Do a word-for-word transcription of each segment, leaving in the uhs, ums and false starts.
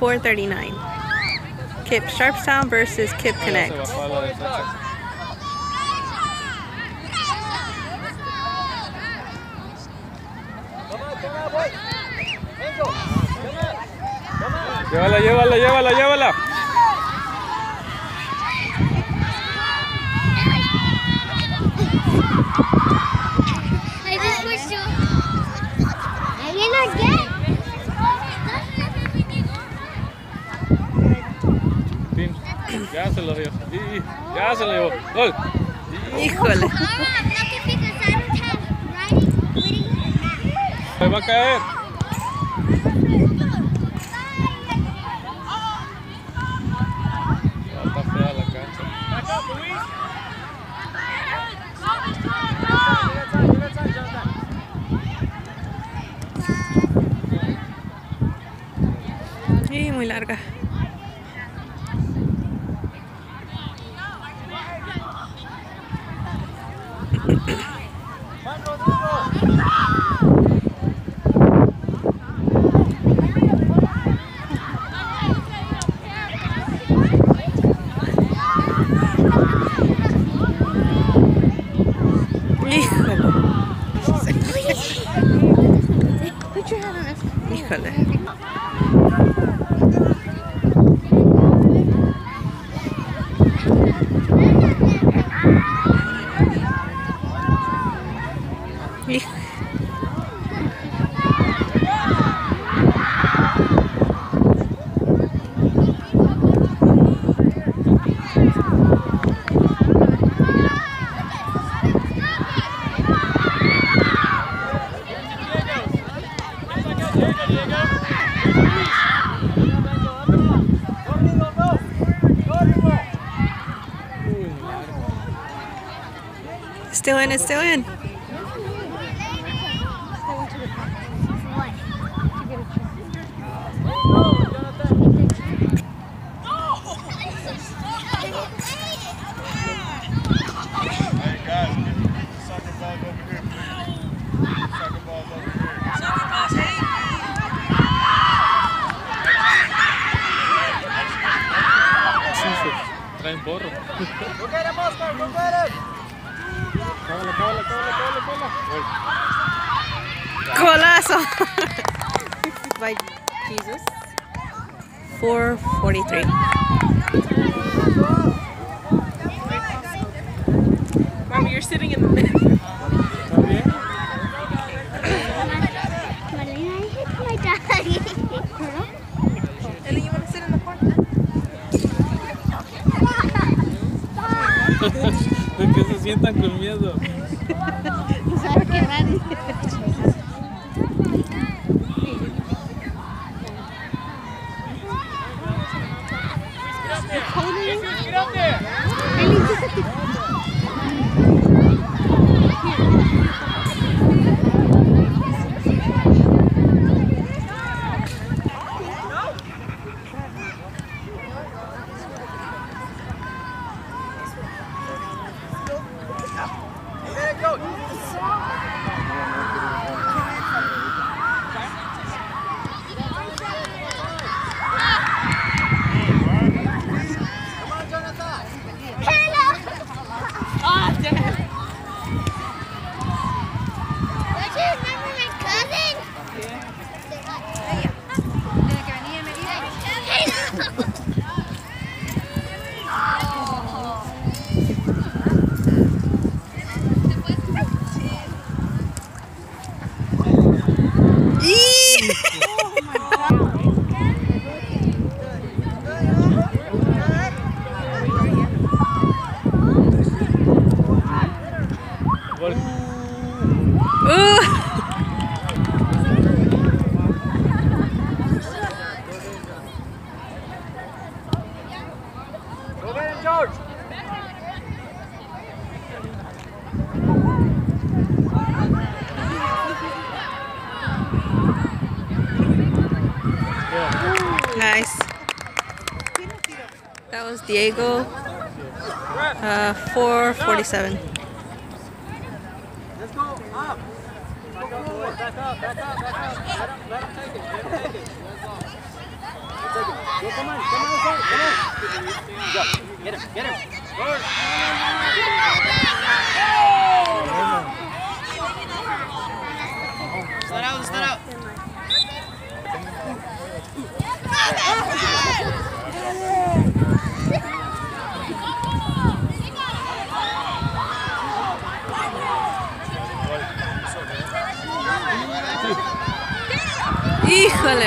four thirty-nine. K I P P Sharpstown versus K I P P Connect. Llévala, llévala, llévala, llévala. I just pushed you. I didn't get. Ya se lo dio. Ya se lo dio. Gol. Híjole. Se va a caer. Está fea la cancha. Sí, muy larga. Híjole. Híjole. Still in, it's still in. Traen borro. Go get him, Oscar, go get him! Cábala, cábala, cábala, cábala, cábala. Golazo! By Jesus. four forty-three. Mommy, you're sitting in the middle. My daddy. And then you want to sit in the corner? ¿Por qué se sientan con miedo? ¿Sabes qué nadie? Nice. That was Diego. Uh, four forty-seven. Let's go up. Back up, back up, back up, back up. Let him, let him take it. Let him take it. Let's go. Take it. come on, come on, come on. Go, get him, get him. Stand out, stand out. ¡Híjole!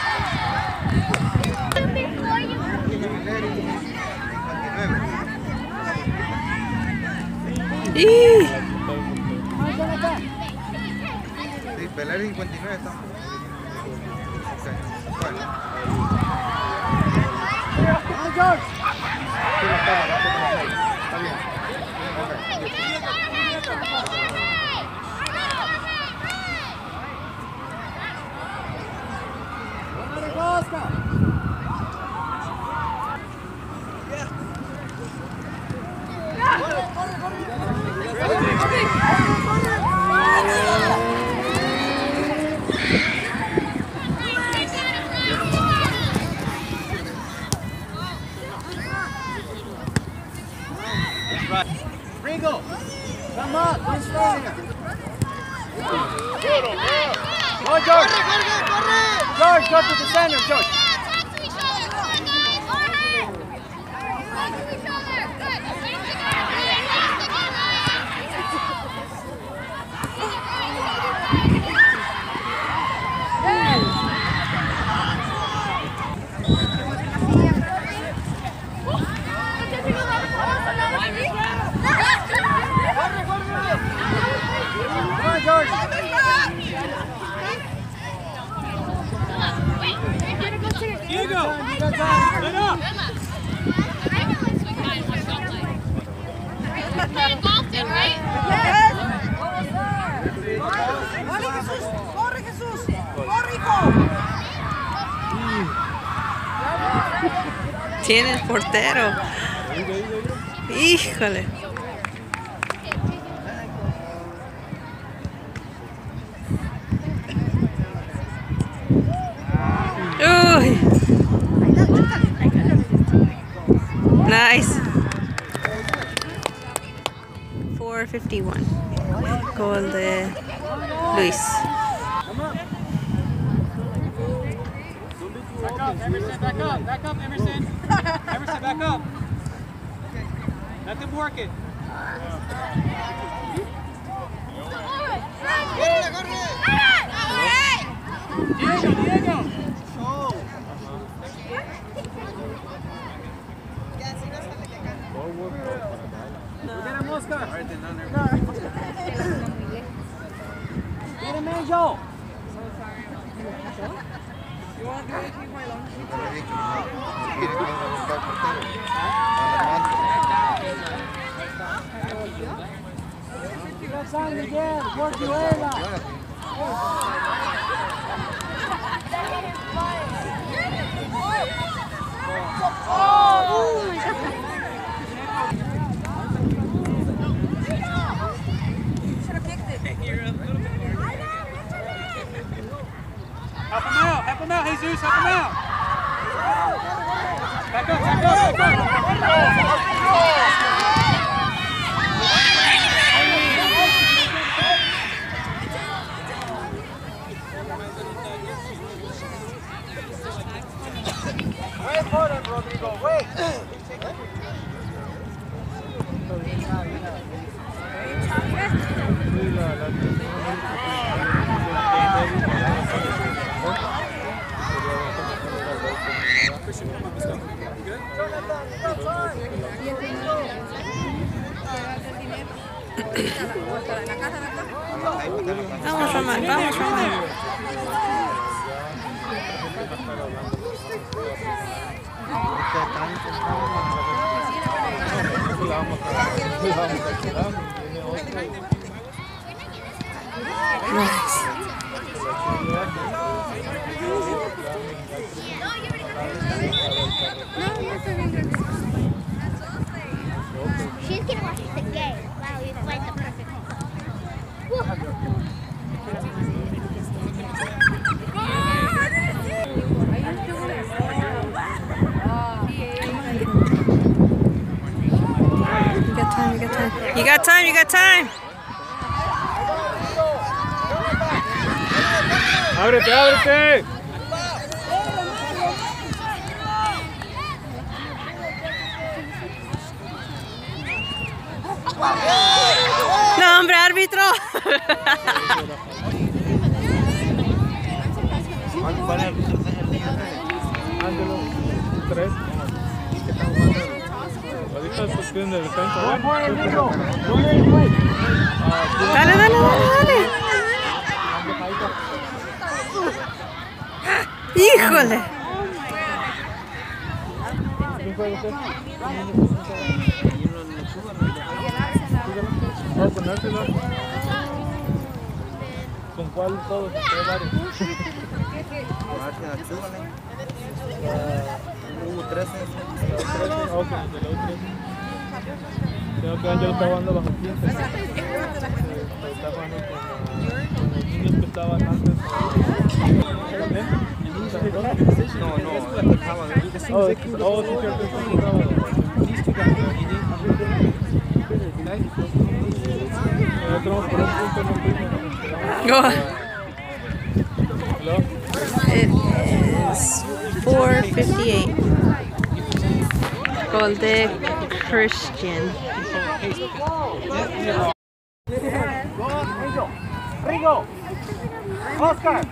¡Y! Sí, Peler cincuenta y nueve está. Okay. Bueno. Vamos, George. Sí, está bien. Está bien. Rigo, come on, don't stay here. Go, George. George, go to the center, George. Diego! Stand up! Playing golf then, right? ¡Corre, Jesús! ¡Corre, hijo! Tiene el portero. ¡Híjole! ¡Uy! Nice. four fifty-one. Gol de Luis. Back up, Emerson, back up, back up, Emerson. Emerson, back up. Let them work it. Diego, Diego. Get him, Oscar. Get him, Angel. You want to do anything for long? San Miguel, Portuela. Oh, my God. Help him out, help him out, Jesus, help him out. Back up, back up, back Wait for them, Rodrigo, wait. Vamos, Román, vamos, Román. Nice. She's gonna watch the game. Wow, you played the perfect home. Are you doing this? got time, you got time. Ábrete, ábrete. No, hombre, árbitro. ¿Cuál es el niño? Ándelo. Tres. Ahorita se tiene de defensa. Dale, dale, dale, dale. Híjole. No, ponérselo. ¿Con cuál todos? Hay varios. Hubo trece. Ok, de la otra. Creo que yo lo estaba jugando bajo quince. Estaba jugando con los niños que estaban antes. No, no, estaba de Oh, oh, sí, cierto, sí, sábado. Ya tenemos por un punto, no fuimos. Go. Hello? It is four fifty-eight. Gol de Christian. Rigo! Oscar!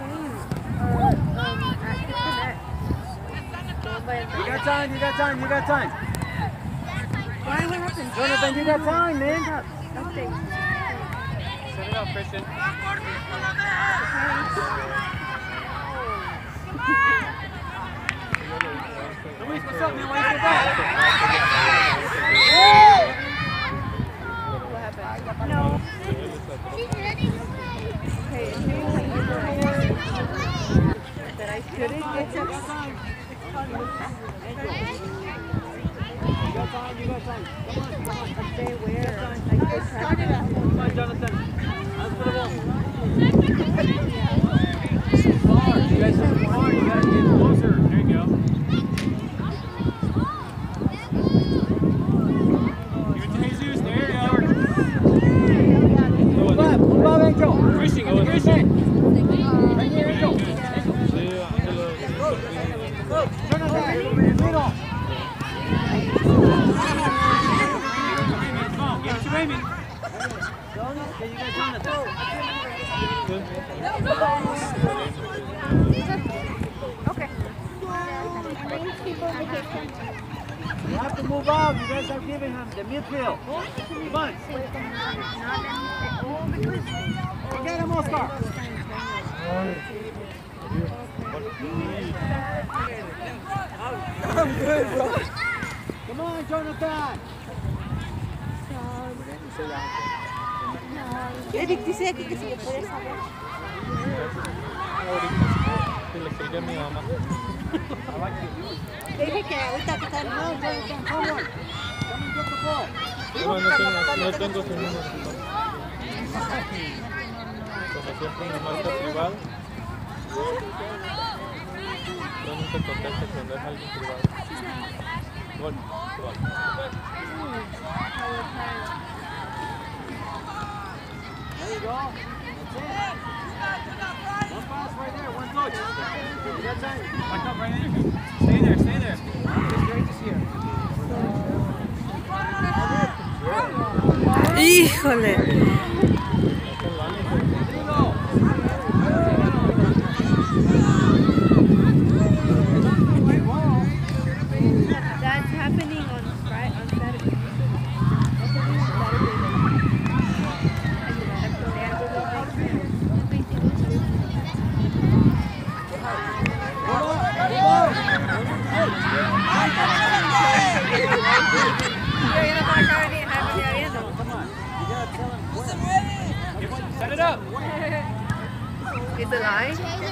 You got time, you got time, you got time. Jonathan, you got time, man. Set it up, Christian. Luis, what's up, man? Why you get back? What happened? No. She's ready. That I couldn't get to. You got time, you got time. Come on, come on. Stay where? I could start it up. Come on, Jonathan. Let's put it on. Far. You guys are far. You gotta get closer. There you go. Give it to Jesus. There you go. Move up. Move up, Angel. Christian, go Christian. Right here, Angel. Jonathan, middle. Give it to Raymond. Okay, you got Jonathan. Okay. You have to move out. You guys are giving him the midfield. Come on. Get him, Oscar. I'm good, bro. Come on, Jonathan. Eric dice aquí que se le puede saber. Que le expliqué a mi mamá. Le dije que ahorita que está en Come on, Jonathan. Come on. Come and get the ball. No, no tengo, no tengo su número. Como siempre, una marca privada. Yo nunca contesto cuando es alguien privado. Gol, gol. There you go. That's it. One pass right there. One touch. You got time. Back up right there. Stay there. Stay there. It's great to see her. Híjole. That's happening on Friday, on Saturday. Set it up. Is it live?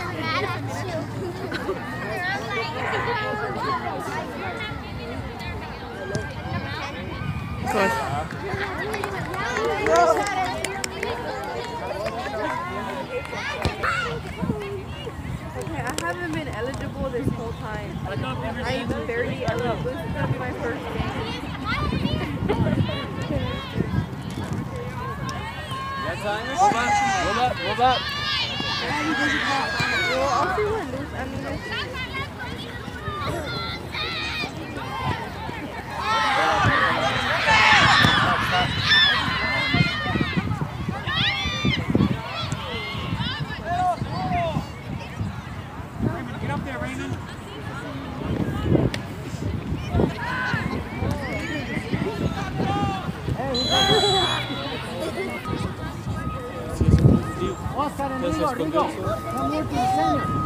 Good. Okay, I haven't been eligible this whole time. I am barely eligible. This is gonna be my first game. Move up, move up, move up. Well, I'll see what loose ammunition. Get up there, Raymond. Oscar, enemigo, Rigo. Come here to the center.